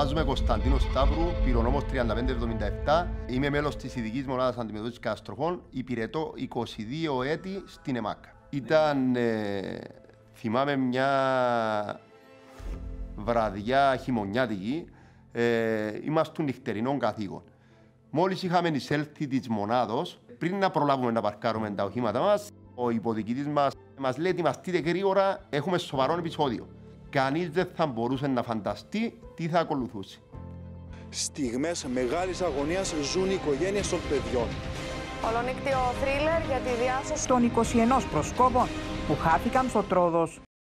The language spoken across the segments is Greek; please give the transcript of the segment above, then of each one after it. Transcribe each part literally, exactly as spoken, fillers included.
Ονομάζομαι Κωνσταντίνος Σταύρου, πυρονόμος τριάντα πέντε εβδομήντα επτά. Είμαι μέλος της ειδικής μονάδας αντιμετώπισης καταστροφών. Υπηρετώ είκοσι δύο έτη στην ΕΜΑΚΑ. Ήταν, ε, θυμάμαι, μια βραδιά χειμωνιάτικη. Ε, Ήμασταν νυχτερινών καθήκων. Μόλις είχαμε εισέλθει της μονάδος, πριν να προλάβουμε να παρκάρουμε τα οχήματα μας, ο υποδιοικητής μας μας λέει: ετοιμαστείτε γρήγορα, έχουμε σοβαρό επεισόδιο. Κανείς δεν θα μπορούσε να φανταστεί τι θα ακολουθούσε. Στιγμές μεγάλης αγωνίας ζουν οι οικογένειες των παιδιών. Ολονύκτιο θρίλερ για τη διάσωση των είκοσι ένα προσκόπων που χάθηκαν στο Τρόδος.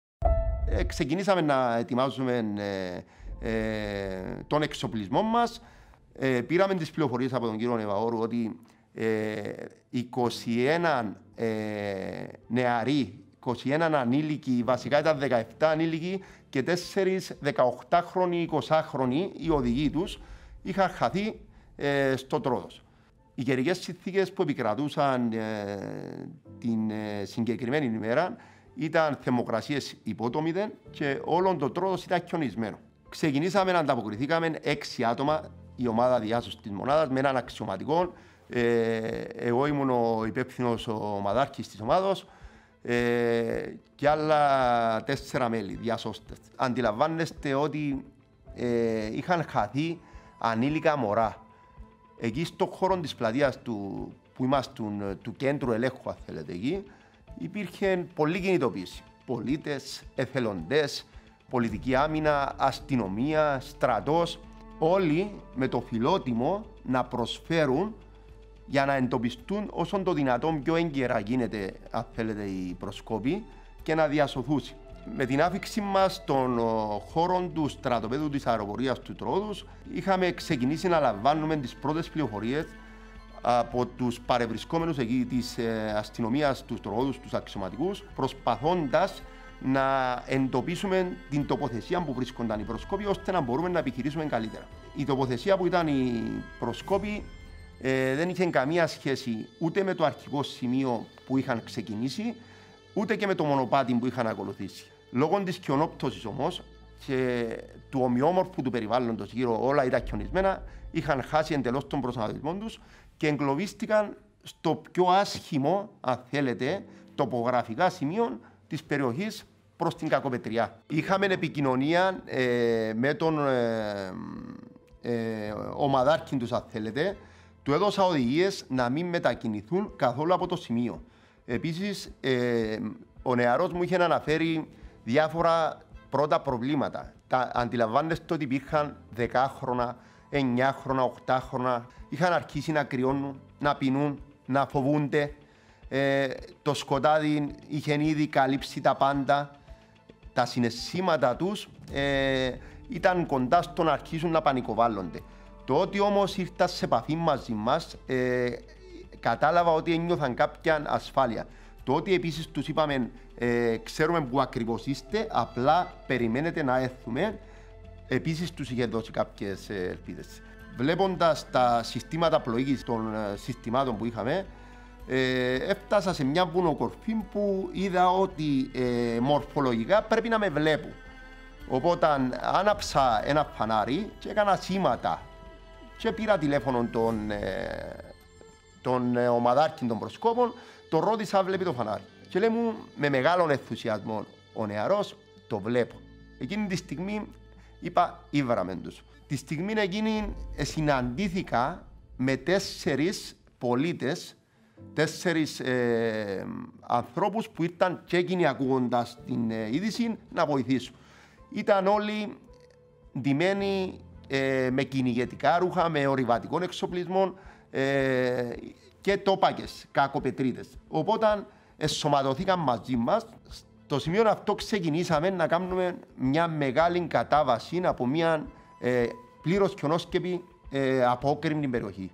Ε, ξεκινήσαμε να ετοιμάζουμε ε, ε, τον εξοπλισμό μας. Ε, πήραμε τις πληροφορίες από τον κύριο Νεβαόρου ότι ε, είκοσι ένα ε, νεαροί, είκοσι ένα ανήλικοι, βασικά ήταν δεκαεπτά ανήλικοι και τέσσερις δεκαοκτάχρονοι, εικοσάχρονοι, οι οδηγοί τους, είχαν χαθεί ε, στο Τρόδος. Οι καιρικές συνθήκες που επικρατούσαν ε, την ε, συγκεκριμένη ημέρα ήταν θερμοκρασίες υπό το μηδέν και όλο το Τρόδος ήταν χιονισμένο. Ξεκινήσαμε να ανταποκριθήκαμε έξι άτομα, η ομάδα διάσωσης της μονάδας, με έναν αξιωματικό. Ε, εγώ ήμουν ο υπεύθυνος ομαδάρχης της ομάδος ε, και άλλα τέσσερα μέλη διασώστες. Αντιλαμβάνεστε ότι ε, είχαν χαθεί ανήλικα μωρά. Εκεί στον χώρο της πλατείας του, που ήμασταν, του κέντρου ελέγχου, αν θέλετε, εκεί, υπήρχε πολλή κινητοποίηση. Πολίτες, εθελοντές, πολιτική άμυνα, αστυνομία, στρατός, όλοι με το φιλότιμο να προσφέρουν για να εντοπιστούν όσο το δυνατόν πιο έγκαιρα γίνεται, αν θέλετε, οι προσκόποι και να διασωθούν. Με την άφηξη μας των χώρων του στρατοπέδου της αεροπορίας του Τρόδους, είχαμε ξεκινήσει να λαμβάνουμε τις πρώτες πληροφορίες από τους παρευρισκόμενους εκεί της αστυνομίας του Τρόδους, τους αξιωματικούς, προσπαθώντας να εντοπίσουμε την τοποθεσία που βρίσκονταν οι προσκόποι, ώστε να μπορούμε να επιχειρήσουμε καλύτερα. Η τοποθεσία που ήταν οι προσκόποι ε, δεν είχε καμία σχέση ούτε με το αρχικό σημείο που είχαν ξεκινήσει, ούτε και με το μονοπάτι που είχαν ακολουθήσει. Λόγω της χιονόπτωσης όμως και του ομοιόμορφου του περιβάλλοντος γύρω, όλα ήταν χιονισμένα, είχαν χάσει εντελώς τον προσανατολισμό τους και εγκλωβίστηκαν στο πιο άσχημο, αν θέλετε, τοπογραφικά σημείο της περιοχής προς την Κακοπετριά. Είχαμε επικοινωνία ε, με τον ε, ε, ομαδάρχη τους, αν θέλετε. Του έδωσα οδηγίες να μην μετακινηθούν καθόλου από το σημείο. Επίσης, ε, ο νεαρός μου είχε αναφέρει διάφορα πρώτα προβλήματα. Τα, αντιλαμβάνεστε ότι υπήρχαν δεκάχρονα, εννιάχρονα, οκτάχρονα. Είχαν αρχίσει να κρυώνουν, να πεινούν, να φοβούνται. Ε, το σκοτάδι είχε ήδη καλύψει τα πάντα. Τα συναισθήματα τους ε, ήταν κοντά στο να αρχίσουν να πανικοβάλλονται. Το ότι όμως ήρθα σε επαφή μαζί μας, ε, κατάλαβα ότι ένιωθαν κάποια ασφάλεια. Το ότι επίσης τους είπαμε, ε, ξέρουμε που ακριβώς είστε, απλά περιμένετε να έρθουμε, επίσης τους είχε δώσει κάποιες ελπίδες. Βλέποντας τα συστήματα πλοήγησης των ε, συστημάτων που είχαμε, ε, έφτασα σε μια βουνοκορφή που είδα ότι ε, μορφολογικά πρέπει να με βλέπουν. Οπότε άναψα ένα φανάρι και έκανα σήματα και πήρα τηλέφωνο τον, ε, τον ε, ομαδάρχη των προσκόπων, τον ρώτησα, βλέπει το φανάρι. Και λέει μου με μεγάλον ενθουσιασμό, ο νεαρός το βλέπω. Εκείνη τη στιγμή είπα, ήβραμε τους. Τη στιγμή εκείνη ε, συναντήθηκα με τέσσερις πολίτες, τέσσερις ε, ανθρώπους που ήρθαν και εκείνοι ακούγοντας την ε, είδηση να βοηθήσουν. Ήταν όλοι ντυμένοι ε, με κυνηγετικά ρούχα, με ορειβατικών εξοπλισμών ε, και τόπακες, κακοπετρίδες. Οπότε εσωματωθήκαν μαζί μας. Στο σημείο αυτό ξεκινήσαμε να κάνουμε μια μεγάλη κατάβαση από μια ε, πλήρως χιονόσκεπη ε, απόκρημνη περιοχή.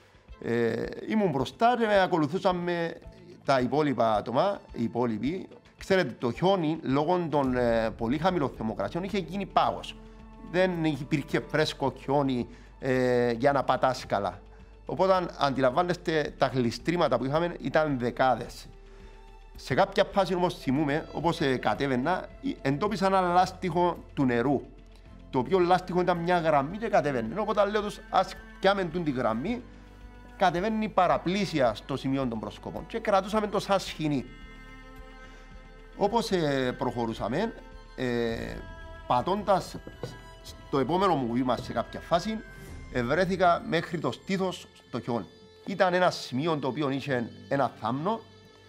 Ε, ήμουν μπροστά και ακολουθούσαμε τα υπόλοιπα άτομα, οι υπόλοιποι. Ξέρετε, το χιόνι, λόγω των ε, πολύ χαμηλών θερμοκρασιών, είχε γίνει πάγος. Δεν υπήρχε φρέσκο χιόνι ε, για να πατάς καλά. Οπότε, αντιλαμβάνεστε, τα γλιστρήματα που είχαμε ήταν δεκάδες. Σε κάποια φάση όμως θυμούμε, όπως ε, κατέβαινα, εντόπισα ένα λάστιχο του νερού. το οποίο λάστιχο ήταν μια γραμμή και κατεβαίνει. Οπότε λέω τους, ας πιάμε την γραμμή, κατεβαίνει παραπλήσια στο σημείο των προσκόπων και κρατούσαμε το σαν σχοινί. Όπως ε, προχωρούσαμε, ε, πατώντας στο επόμενο μου βήμα σε κάποια φάση, ε, βρέθηκα μέχρι το στήθος στο χιόνι. Ήταν ένα σημείο το οποίο είχε ένα θάμνο.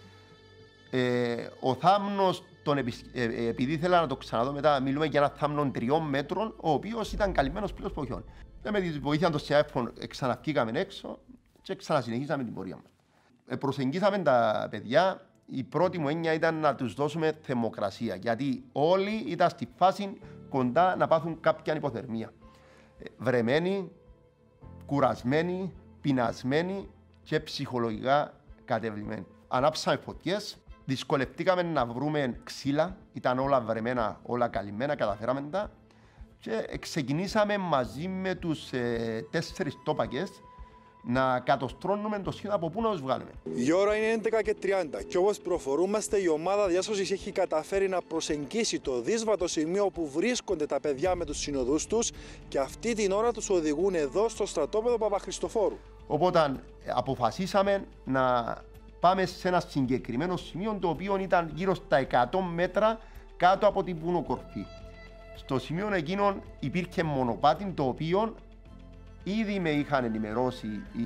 Ε, ο θάμνος, τον, ε, ε, επειδή ήθελα να το ξαναδώ μετά, μιλούμε για ένα θάμνο τριών μέτρων, ο οποίος ήταν καλυμμένος πλήρως από χιόνι. Και με τη βοήθεια των ΣΕΑΕΦΟΝ ξαναβγήκαμε έξω και ξανασυνεχίσαμε την πορεία μας. Ε, προσεγγίσαμε τα παιδιά. Η πρώτη μου έννοια ήταν να τους δώσουμε θερμοκρασία, γιατί όλοι ήταν στη φάση κοντά να πάθουν κάποια υποθερμία. Βρεμένοι, κουρασμένοι, πεινασμένοι και ψυχολογικά κατεβλημένοι. Ανάψαμε φωτιές, δυσκολευτήκαμε να βρούμε ξύλα, ήταν όλα βρεμένα, όλα καλυμμένα, καταφέραμε τα και ξεκινήσαμε μαζί με τους ε, τέσσερις τόπακες να κατοστρώνουμε το σχήμα από πού να τους βγάλουμε. Η ώρα είναι έντεκα και τριάντα και όπως προχωρούμαστε, η ομάδα διάσωσης έχει καταφέρει να προσεγγίσει το δύσβατο σημείο όπου βρίσκονται τα παιδιά με τους συνοδούς τους και αυτή την ώρα τους οδηγούν εδώ στο στρατόπεδο Παπαχριστοφόρου. Οπότε αποφασίσαμε να πάμε σε ένα συγκεκριμένο σημείο το οποίο ήταν γύρω στα εκατό μέτρα κάτω από την βουνοκορφή. Στο σημείο εκείνο υπήρχε μονοπάτι το οποίο ήδη με είχαν ενημερώσει οι,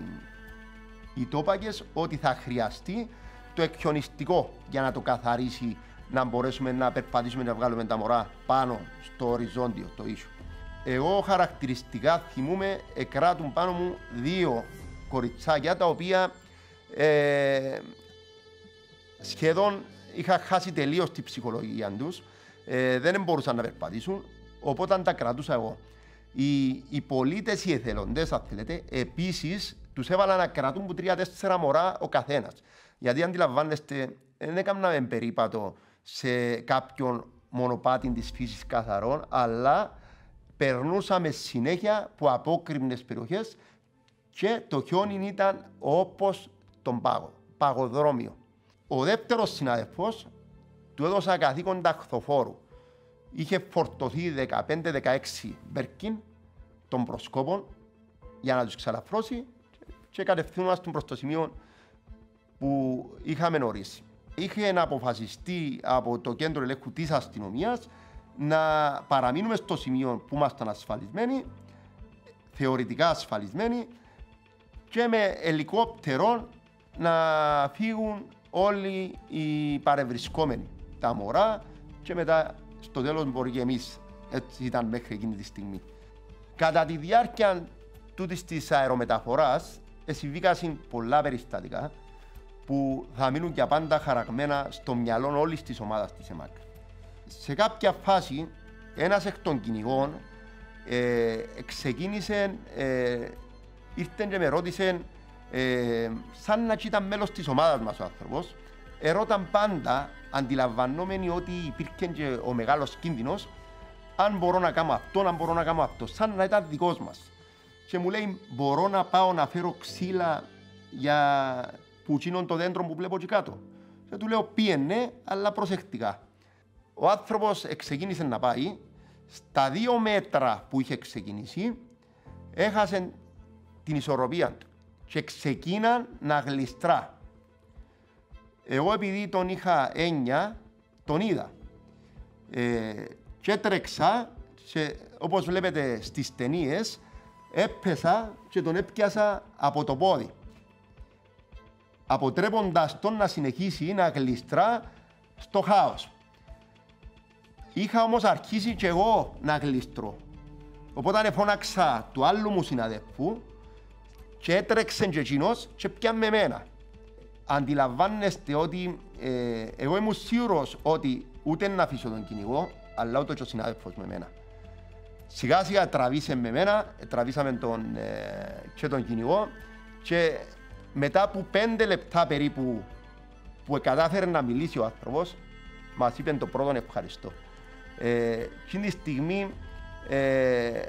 οι τόπακες ότι θα χρειαστεί το εκχιονιστικό για να το καθαρίσει, να μπορέσουμε να περπατήσουμε να βγάλουμε τα μωρά πάνω στο οριζόντιο, το ίσιο. Εγώ χαρακτηριστικά θυμούμαι εκράτουν πάνω μου δύο κοριτσάκια τα οποία ε, σχεδόν είχα χάσει τελείως τη ψυχολογία τους, ε, δεν μπορούσαν να περπατήσουν, οπότε τα κρατούσα εγώ. Οι, οι πολίτες, οι εθελοντές, αν θέλετε, επίσης τους έβαλαν να κρατούν που τρία-τέσσερα μωρά ο καθένας. Γιατί αντιλαμβάνεστε, δεν έκαναμε περίπατο σε κάποιον μονοπάτι της φύσης καθαρών, αλλά περνούσαμε συνέχεια από απόκρημνες περιοχές και το χιόνι ήταν όπως τον πάγο, παγοδρόμιο. Ο δεύτερος συνάδελφος του έδωσα καθήκον ταχθοφόρου. Είχε φορτωθεί δεκαπέντε δεκαέξι μπέρκιν των προσκόπων για να τους ξαλαφρώσει και κατευθύνομασταν προς το σημείο που είχαμε ορίσει. Είχε να αποφασιστεί από το κέντρο ελέγχου της αστυνομίας να παραμείνουμε στο σημείο που ήμασταν ασφαλισμένοι, θεωρητικά ασφαλισμένοι, και με ελικόπτερο να φύγουν όλοι οι παρευρισκόμενοι, τα μωρά, και μετά στο τέλος μπορεί και εμείς. Έτσι ήταν μέχρι εκείνη τη στιγμή. Κατά τη διάρκεια τούτης της αερομεταφοράς συμβήκαν πολλά περιστατικά που θα μείνουν για πάντα χαραγμένα στο μυαλό όλης της ομάδας της ΕΜΑΚ. Σε κάποια φάση ένας εκ των κυνηγών ε, ξεκίνησε, ε, ήρθε και με ρώτησε, ε, σαν να ήταν μέλος της ομάδας μας ο άνθρωπος, ερώταν πάντα, αντιλαμβανόμενοι ότι υπήρχε και ο μεγάλος κίνδυνος, αν μπορώ να κάνω αυτό, αν μπορώ να κάνω αυτό, σαν να ήταν δικός μας. Και μου λέει, μπορώ να πάω να φέρω ξύλα για πουτσίνον το δέντρο που βλέπω εκεί κάτω. Και του λέω, πήγαινε, αλλά προσεκτικά. Ο άνθρωπος ξεκίνησε να πάει, στα δύο μέτρα που είχε ξεκινήσει, έχασε την ισορροπία του και ξεκίναν να γλιστρά. Εγώ επειδή τον είχα έννοια, τον είδα. Ε, και τρέξα, και, όπως βλέπετε στις ταινίες, έπεσα και τον έπιασα από το πόδι, αποτρέποντας τον να συνεχίσει να γλιστρά στο χάος. Είχα όμως αρχίσει και εγώ να γλιστρώ. Οπότε φώναξα του άλλου μου συναδέλφου και έτρεξε και εκείνος και πιάμε εμένα. Αντιλαμβάνεστε ότι ε, εγώ ήμουν σίγουρος ότι ούτε να αφήσω τον κυνηγό, αλλά ούτε και ο συνάδελφος με εμένα. Σιγά σιγά τραβήσε με εμένα, τραβήσαμε τον, ε, και τον κυνηγό, και μετά από πέντε λεπτά περίπου που κατάφερε να μιλήσει ο άνθρωπος, μας είπε το πρώτο ευχαριστώ. Ε, εκείνη τη στιγμή ε, ε,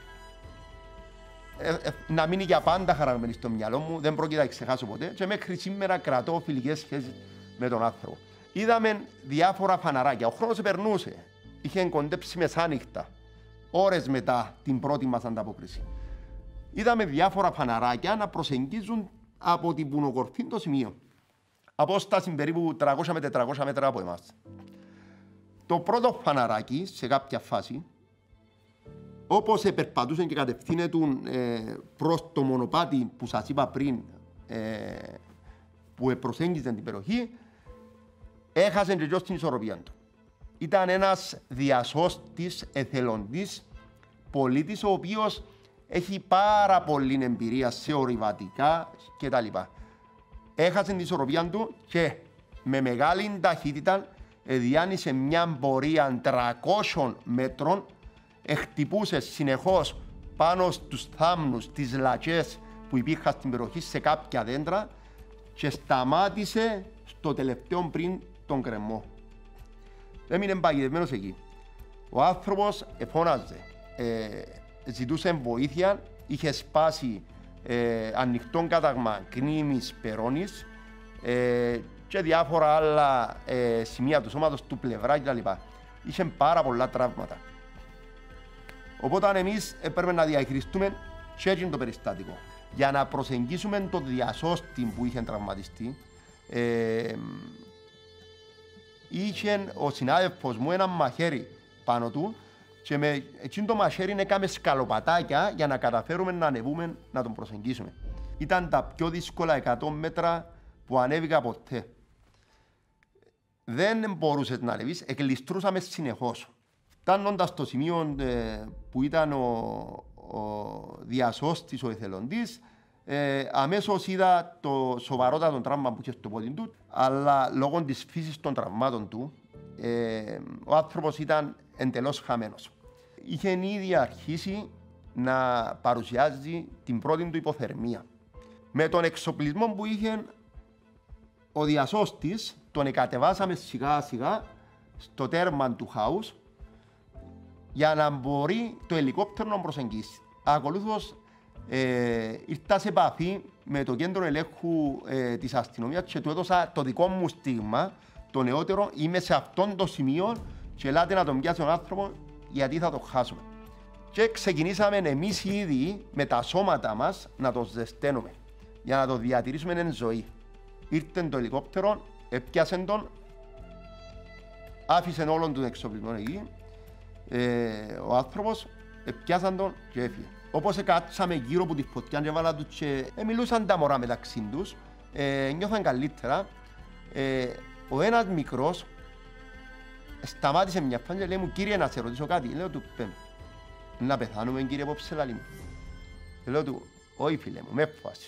ε, να μείνει για πάντα χαραγμένη στο μυαλό μου, δεν πρόκειται να ξεχάσω ποτέ, και μέχρι σήμερα κρατώ φιλικές σχέσεις με τον άνθρωπο. Είδαμε διάφορα φαναράκια, ο χρόνος περνούσε, είχε κοντέψει μεσάνυχτα. ώρες μετά την πρώτη μας ανταπόκριση. Είδαμε διάφορα φαναράκια να προσεγγίζουν από την πουνοκορφή το σημείο. Απόσταση περίπου τριακόσια με τετρακόσια μέτρα από εμάς. Το πρώτο φαναράκι, σε κάποια φάση, όπως περπατούσε και κατευθύνεται ε, προς το μονοπάτι που σας είπα πριν, ε, που προσέγγιζε την περιοχή, έχασε και την ισορροπία του. Ήταν ένας διασώστης, εθελοντής πολίτης, ο οποίος έχει πάρα πολλή εμπειρία σε ορειβατικά κτλ. Έχασε την ισορροπία του και με μεγάλη ταχύτητα διάνυσε μια πορεία τριακόσιων μέτρων, χτυπούσε συνεχώς πάνω στους θάμνους, τις λατσές που υπήρχαν στην περιοχή σε κάποια δέντρα και σταμάτησε στο τελευταίο πριν τον κρεμό. Έμεινε παγιδευμένος εκεί. Ο άνθρωπος εφώναζε, ε, ζητούσε βοήθεια, είχε σπάσει ε, ανοιχτό κάταγμα κνήμης περώνης ε, και διάφορα άλλα ε, σημεία του σώματος του, πλευρά κτλ. Είχε πάρα πολλά τραύματα. Οπότε εμείς έπρεπε να διαχειριστούμε και έτσι το περιστατικό. Για να προσεγγίσουμε το διασώστη που είχε τραυματιστεί, ε, είχε ο συνάδελφος μου ένα μαχαίρι πάνω του και με εκείνο το μαχαίρι έκαμε σκαλοπατάκια για να καταφέρουμε να ανεβούμε να τον προσεγγίσουμε. Ήταν τα πιο δύσκολα εκατό μέτρα που ανέβηκα ποτέ. Δεν μπορούσες να ανεβείς, εκλειστρούσαμε συνεχώς. Φτάνοντας στο σημείο ε, που ήταν ο, ο διασώστης, ο εθελοντής, ε, αμέσως είδα το σοβαρότατο τραύμα που είχε στο πόδι του, αλλά λόγω της φύσης των τραυμάτων του, ε, ο άνθρωπος ήταν εντελώς χαμένος. Είχε ήδη αρχίσει να παρουσιάζει την πρώτη του υποθερμία. Με τον εξοπλισμό που είχε ο διασώστης, τον εκατεβάσαμε σιγά σιγά στο τέρμα του χάους για να μπορεί το ελικόπτερο να προσεγγίσει. Ακολούθως ε, ήρθα σε επαφή με το κέντρο ελέγχου ε, της αστυνομίας και του έδωσα το δικό μου στίγμα, το νεότερο, είμαι σε αυτόν το σημείο και ελάτε να τον πιάσει τον άνθρωπο γιατί θα το χάσουμε. Και ξεκινήσαμε εμείς ήδη με τα σώματα μας να το ζεσταίνουμε για να το διατηρήσουμε εν ζωή. Ήρθε το ελικόπτερο, έπιασε τον, άφησε όλον τον εξοπλισμό εκεί. Ε, ο άνθρωπος πιάσαν τον και έφυγε. Όπως κάτσαμε γύρω από τη φωτιά και έβαλα τους και ε, μιλούσαν τα μωρά μεταξύ τους, ε, νιώθαν καλύτερα. Ε, ο ένας μικρός σταμάτησε μια φάνη και λέει μου, κύριε, να σε ρωτήσω κάτι. Λέω του, πέμ, να πεθάνουμε κύριε απόψε λαλί μου. Λέω του, όχι φίλε μου, με φάση.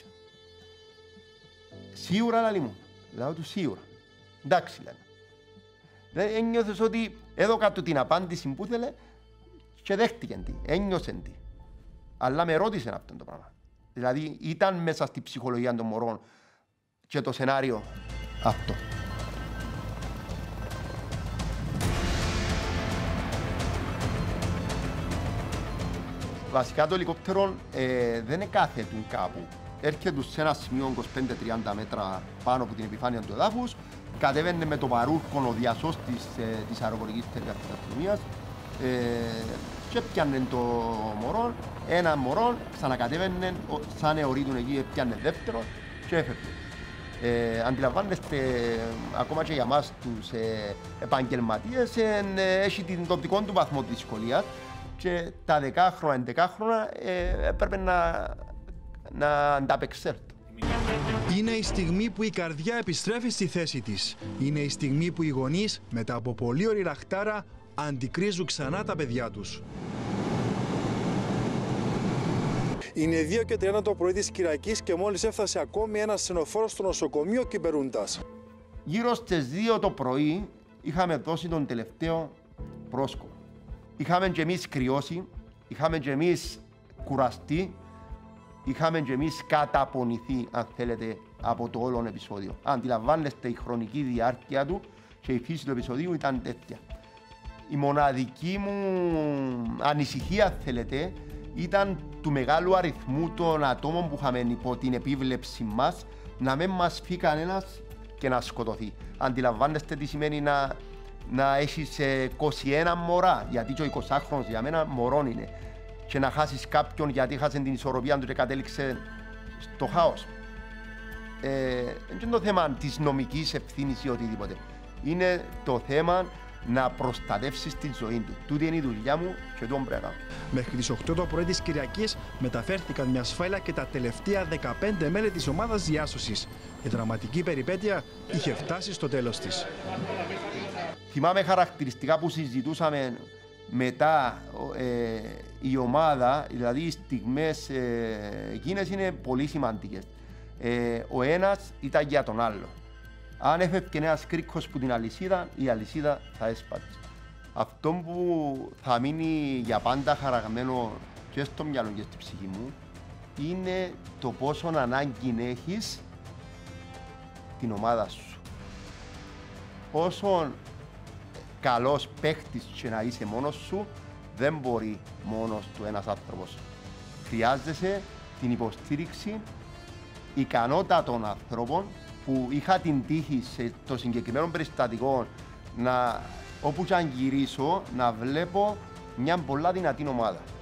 Σίγουρα λαλί μου. Λέω του, σίγουρα. Εντάξει λέμε. Ένιωθες ότι έδωκα του την απάντηση που ήθελε και δέχτηκε τη, ένιωσε τη. Αλλά με ρώτησε αυτό το πράγμα. Δηλαδή ήταν μέσα στη ψυχολογία των μωρών και το σενάριο αυτό. Βασικά το ελικόπτερο ε, δεν εκάθετουν κάπου. Έρχεται σε ένα σημείο είκοσι πέντε με τριάντα μέτρα πάνω από την επιφάνεια του εδάφους, κατέβαινε με το παρούρκο ο διασώστης ε, της αεροπορικής εταιρείας της αστυνομίας ε, και έπιανε το μωρό, ένα μωρό, ξανακατέβαινε, σαν εωρίτουν εκεί, έπιανε δεύτερο και έφευγε. Ε, αντιλαμβάνεστε, ε, ακόμα και για εμάς τους ε, επαγγελματίες, ε, ε, έχει την τοπικό του βαθμό δυσκολίας και τα δεκάχρονα, εντεκάχρονα ε, έπρεπε να, να ανταπεξέλθω. Είναι η στιγμή που η καρδιά επιστρέφει στη θέση της. Είναι η στιγμή που οι γονείς, μετά από πολλή ωρη ραχτάρα, αντικρίζουν ξανά τα παιδιά τους. Είναι δύο και τριάντα το πρωί της Κυριακής και μόλις έφτασε ακόμη ένας ασθενοφόρος στο νοσοκομείο Κυπερούντας. Γύρω στις δύο το πρωί είχαμε δώσει τον τελευταίο πρόσκοπο. Είχαμε και εμείς κρυώσει, είχαμε και εμείς κουραστεί, είχαμε και εμείς καταπονηθεί, αν θέλετε, από το όλο επεισόδιο. Αντιλαμβάνεστε, η χρονική διάρκεια του και η φύση του επεισοδίου ήταν τέτοια. Η μοναδική μου ανησυχία, θέλετε, ήταν του μεγάλου αριθμού των ατόμων που είχαμε υπό την επίβλεψη μας να μην μας φύγει κανένας και να σκοτωθεί. Αντιλαμβάνεστε τι σημαίνει να να έχεις είκοσι ένα μωρά, γιατί και ο εικοσάχρονος για μένα μωρόν είναι, και να χάσεις κάποιον γιατί χάσε την ισορροπία του και κατέληξε στο χάος. Δεν ε, είναι το θέμα της νομικής ευθύνης ή οτιδήποτε. Είναι το θέμα να προστατεύσεις τη ζωή του. Τούτη είναι η δουλειά μου και τον πρέπει να κάνω. Μέχρι τις οκτώ το πρωί της Κυριακής μεταφέρθηκαν με ασφάλεια και τα τελευταία δεκαπέντε μέλη της ομάδας διάσωσης. Η δραματική περιπέτεια είχε φτάσει στο τέλος της. Θυμάμαι χαρακτηριστικά που συζητούσαμε μετά ε, η ομάδα, δηλαδή οι στιγμές ε, εκείνες είναι πολύ σημαντικές. Ε, ο ένας ήταν για τον άλλο. Αν έφευκε ένας κρίκος που την αλυσίδα, η αλυσίδα θα έσπατσε. Αυτό που θα μείνει για πάντα χαραγμένο και στο μυαλό και στη ψυχή μου είναι το πόσο ανάγκη έχεις την ομάδα σου. Όσο καλός παίχτης και να είσαι μόνος σου, δεν μπορεί μόνος του ένας άνθρωπος. Χρειάζεσαι την υποστήριξη ικανότατων ανθρώπων που είχα την τύχη σε το συγκεκριμένο περιστατικό να, όπου και αν γυρίσω, να βλέπω μια πολλά δυνατή ομάδα.